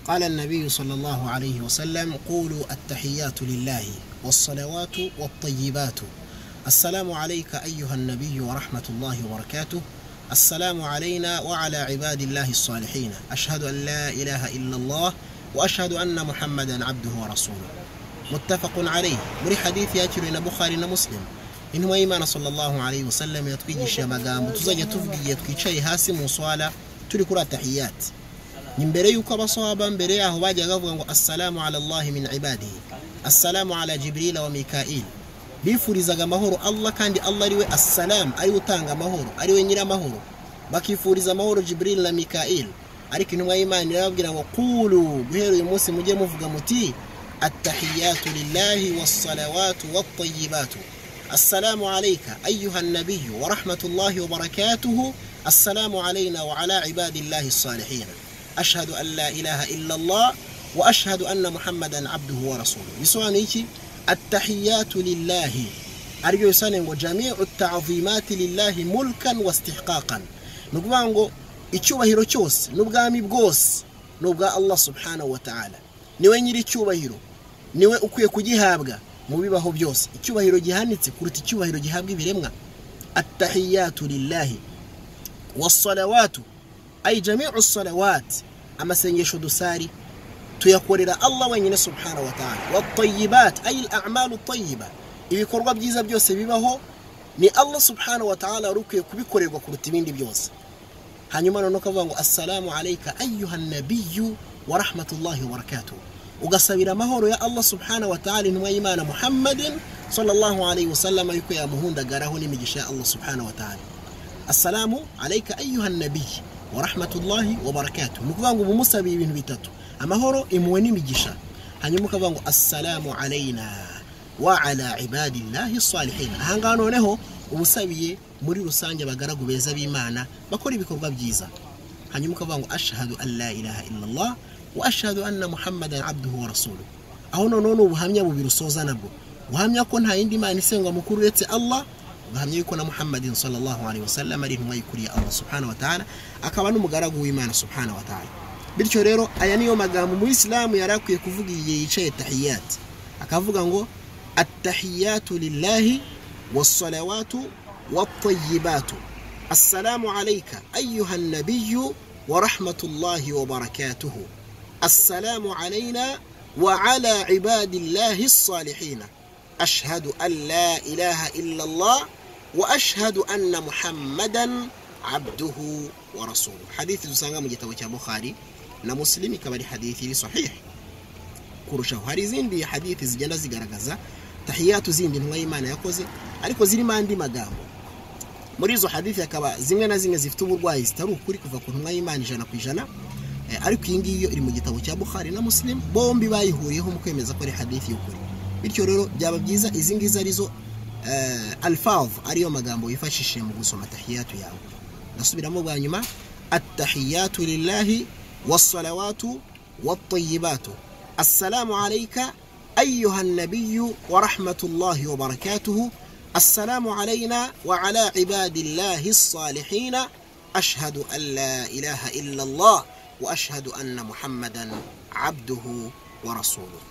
قال النبي صلى الله عليه وسلم قولوا التحيات لله والصلوات والطيبات السلام عليك أيها النبي ورحمة الله وبركاته السلام علينا وعلى عباد الله الصالحين أشهد أن لا إله إلا الله وأشهد أن محمدا عبده ورسوله متفق عليه muri hadithi yakiriwe na Bukhari na Muslim intumwa y'Imana sallallahu alayhi wasallam yatwigisha amagambo tuzajya tuvugiye twicaye hasi mu swala turi kuri Attahiyyaat imbere yuko abasahaba mbere yaho bajyaga bavuga ngo assalamu ala Allah min ibadihi assalamu ala Jibril wa Mikail bifurizaga amahoro Allah kandi Allah ariwe assalam ari utanga amahoro ariwe nyira amahoro bakifuriza amahoro Jibril na Mikail ariko intumwa y'Imana irababwira ngo qulu guhera uyu munsi mujye muvuga muti التحيات لله والصلوات والطيبات السلام عليك أيها النبي ورحمة الله وبركاته السلام علينا وعلى عباد الله الصالحين أشهد أن لا إله إلا الله وأشهد أن محمدا عبده ورسوله يسوانيكي التحيات لله أرجو سنة وجميع التعظيمات لله ملكا واستحقاقا نقول icyubahiro cyose n'ubwami bwose n'ubwa Allah subhanahu wa ta'ala niwe nyiri cyubahiro niwe ukwiye kugihabwa mu bibaho byose icyubahiro gihanitse kuruta icyubahiro gihabwa ibiremwa attahiyatu lillahi was-salawatu ay jami'u as-salawat amasengesho dusari tuyakorera Allah wenyine subhanahu wa ta'ala wat-tayyibat ay al-a'malu at-tayyiba ibikorwa byiza byose bibaho ni Allah subhanahu wa ta'ala rukwiye kubikorerwa kuruta ibindi byose hanyuma none kavuga ngo assalamu alayka ayyuha an-nabiyyu wa rahmatullahi wa barakatuh ugasabira amahoro ya Allah subhanahu wa ta'ala intumwa y'Imana Muhammadin sallallahu alayhi wasallam yuko yamuhundagaraho n'imigisha ya Allah subhanahu wa ta'ala assalamu alayka ayyuha an-nabiy wa rahmatullahi wa barakatuh nukuvuga ngo umusabiye ibintu bitatu amahoro imwe n'imigisha hanyuma ukavuga ngo assalamu alayna wa ala ibadillahi as-salihin ahanga noneho ubusabiye muri rusange abagaragu beza b'Imana bakora ibikorwa byiza hanyuma ukavuga ngo ashhadu an la ilaha illa Allah wa ashhadu anna muhammadan abduhu wa rasuluhu aho none ubuhamya bubirusoza nabwo uhamya ko nta yindi Imana isengwa mukuru uretse Allah uhamya yuko na Muhammadin sallallahu alaihi wasallam ari intumwa y'ukuri ya Allah subhanahu wa ta'ala akaba n'umugaragu w'Imana subhanahu wa ta'ala bityo rero aya niyo magambo mu Islam yarakwiye kuvuga igihe yicaye tahiyyat akavuga ngo attahiyatu lillahi was-salawatu wat-tayyibatu assalamu alayka ayyuha an-nabiyyu wa rahmatullahi wa barakatuhu السلام علينا وعلى عباد الله الصالحين أشهد أن لا إله إلا الله وأشهد أن محمدا عبده ورسوله حديث زسانغا مجتوى بخاري نمسلم كما حديثي صحيح كورشا hari zindi hadithi zigenda zigaragaza tahiyatu zindi ntwa Imana yakoze ariko ziri mandi magambo muri izo hadithi akaba zimwe na zimwe zifite uburwayi zitari ukuri kuva ku ntwa Imana 100% ariko iyi ngiyo iri mu gitabo cya Bukhari na Muslim bombi bayihuriyeho mu kwemeza ko ari hadithi y'ukuri bityo rero byaba byiza izi ngizi arizo alfaz ariyo magambo yifashishije mu gusoma tahiyatu yawe nasubiramo bwa nyuma attahiyatu lillahi was-salawatu wat-tayyibatu assalamu alayka ayyuha an-nabiyyu wa rahmatullahi wa barakatuhu assalamu alayna wa ala ibadillahi as-salihin ashhadu an la ilaha illa Allah وأشهد أن محمدا عبده ورسوله